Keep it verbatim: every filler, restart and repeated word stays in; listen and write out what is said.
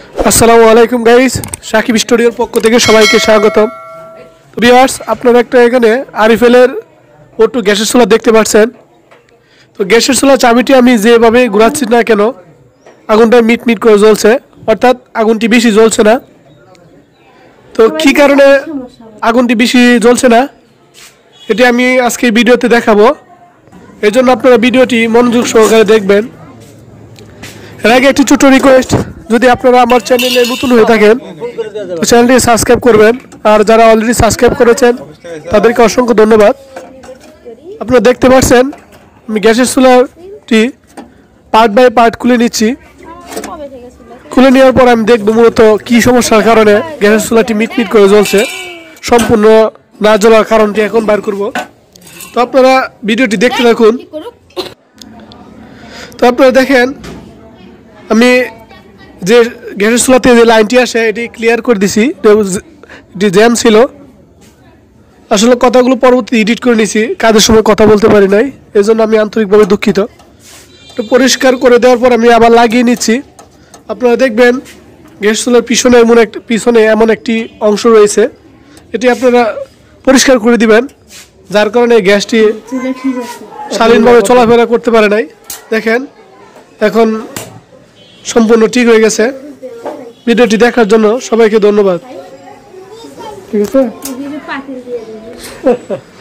আসসালামু আলাইকুম গাইস, সাকিব স্টুডিওর পক্ষ থেকে সবাইকে স্বাগতম। ভিউয়ার্স, আপনারা একটা এখানে আরিফেলের ওটু গ্যাসের চুলা দেখতে পাচ্ছেন। তো গ্যাসের চুলা চাবিটি আমি যেভাবে ঘোরাচ্ছি না কেন আগুনটা মিট মিট করে জ্বলছে, অর্থাৎ আগুনটি বেশি জ্বলছে না। তো কী কারণে আগুনটি বেশি জ্বলছে না এটি আমি আজকে ভিডিওতে দেখাবো। এই জন্য আপনারা ভিডিওটি মনোযোগ সহকারে দেখবেন। এর আগে একটি ছোট রিকোয়েস্ট, যদি আপনারা আমার চ্যানেলে নতুন হয়ে থাকেন তো চ্যানেলটি সাবস্ক্রাইব করবেন, আর যারা অলরেডি সাবস্ক্রাইব করেছেন তাদেরকে অসংখ্য ধন্যবাদ। আপনারা দেখতে পাচ্ছেন আমি গ্যাসের চুলাটি পার্ট বাই পার্ট খুলে নিচ্ছি। খুলে নেওয়ার পর আমি দেখব মূলত কী সমস্যার কারণে গ্যাসের চুলাটি মিটমিট করে জ্বলছে। সম্পূর্ণ না জ্বলার কারণটি এখন বার করব। তো আপনারা ভিডিওটি দেখতে থাকুন। তো আপনারা দেখেন আমি যে গ্যাসের চুলাতে যে লাইনটি আসে এটি ক্লিয়ার করে দিছি। এটি জ্যাম ছিল, আসলে কথাগুলো পরবর্তী এডিট করে নিছি, কাজের সময় কথা বলতে পারি নাই, এই জন্য আমি আন্তরিকভাবে দুঃখিত। তো পরিষ্কার করে দেওয়ার পর আমি আবার লাগিয়ে নিচ্ছি। আপনারা দেখবেন গ্যাস চুলার পিছনে এমন একটা পিছনে এমন একটি অংশ রয়েছে, এটি আপনারা পরিষ্কার করে দিবেন, যার কারণে গ্যাসটি শালীনভাবে চলাফেরা করতে পারে নাই। দেখেন এখন সম্পূর্ণ ঠিক হয়ে গেছে। ভিডিওটি দেখার জন্য সবাইকে ধন্যবাদ। ঠিক আছে।